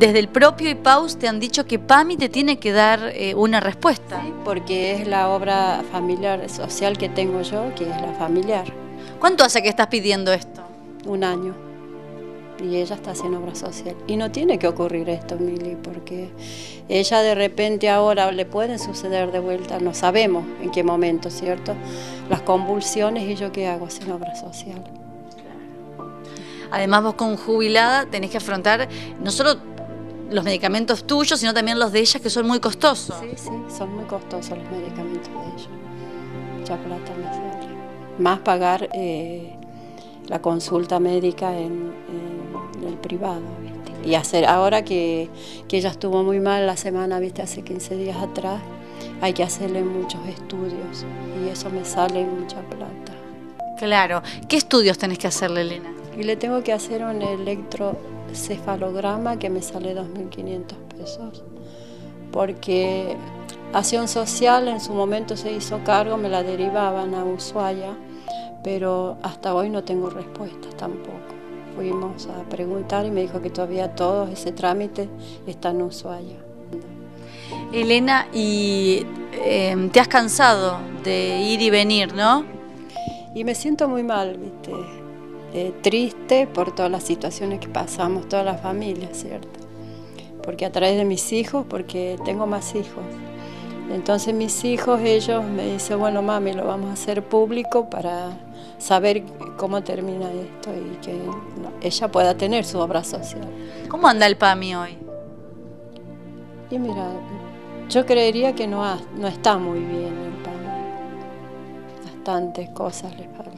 desde el propio IPAUS te han dicho que PAMI te tiene que dar una respuesta. Sí, porque es la obra familiar social que tengo yo, que es la familiar. ¿Cuánto hace que estás pidiendo esto? 1 año. Y ella está haciendo obra social. Y no tiene que ocurrir esto, Mili, porque ella de repente ahora le pueden suceder de vuelta, no sabemos en qué momento, ¿cierto? Las convulsiones y yo qué hago haciendo obra social. Además vos con jubilada tenés que afrontar no solo los medicamentos tuyos, sino también los de ellas, que son muy costosos. Sí, sí, son muy costosos los medicamentos de ella. Mucha plata me sale. Más pagar la consulta médica en el privado, ¿viste? Y hacer, ahora que ella estuvo muy mal la semana, ¿viste? Hace 15 días atrás, hay que hacerle muchos estudios y eso me sale mucha plata. Claro. ¿Qué estudios tenés que hacerle, Elena? Y le tengo que hacer un electrocefalograma que me sale 2.500 pesos, porque Acción Social en su momento se hizo cargo, me la derivaban a Ushuaia, pero hasta hoy no tengo respuestas tampoco. Fuimos a preguntar y me dijo que todavía todo ese trámite está en Ushuaia. Elena, y te has cansado de ir y venir, ¿no? Y me siento muy mal, ¿viste? Triste por todas las situaciones que pasamos, toda la familia, ¿cierto? Porque a través de mis hijos, porque tengo más hijos. Entonces mis hijos, ellos me dicen, bueno mami, lo vamos a hacer público para saber cómo termina esto y que ella pueda tener su obra social. ¿Cómo anda el PAMI hoy? Y mira, yo creería que no está muy bien el PAMI. Bastantes cosas le faltan.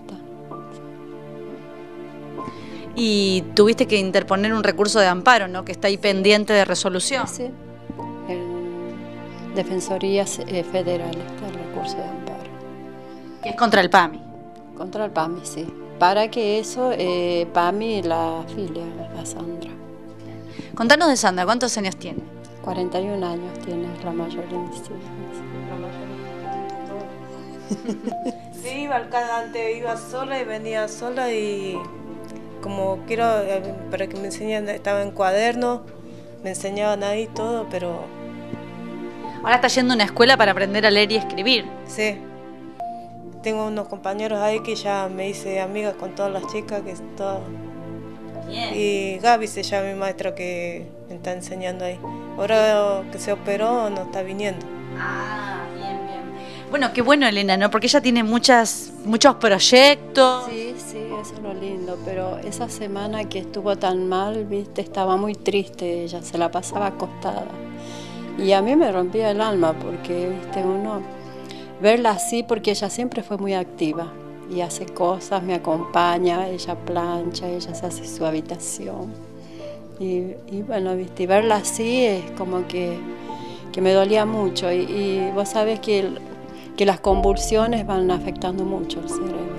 Y tuviste que interponer un recurso de amparo, ¿no? Que está ahí pendiente de resolución. Sí, en Defensoría Federal está el recurso de amparo. Que es contra el PAMI. Contra el PAMI, sí. Para que eso, PAMI la afilie a Sandra. Contanos de Sandra, ¿cuántos años tiene? 41 años tiene, la mayor de mis hijos. Sí, antes iba sola y venía sola y como quiero, para que me enseñen, estaba en cuaderno, me enseñaban ahí todo, pero... Ahora está yendo a una escuela para aprender a leer y escribir. Sí, tengo unos compañeros ahí que ya me hice amiga con todas las chicas, que todo... Bien. Y Gaby se llama mi maestra que me está enseñando ahí. Ahora que se operó no está viniendo. Ah, bien, bien. Bueno, qué bueno, Elena, ¿no? Porque ella tiene muchos proyectos. Sí, sí, eso es lo lindo, pero esa semana que estuvo tan mal, viste, estaba muy triste ella, se la pasaba acostada. Y a mí me rompía el alma porque, viste, uno verla así, porque ella siempre fue muy activa y hace cosas, me acompaña, ella plancha, ella se hace su habitación. Y bueno, viste, y verla así es como que me dolía mucho y vos sabés que las convulsiones van afectando mucho el cerebro.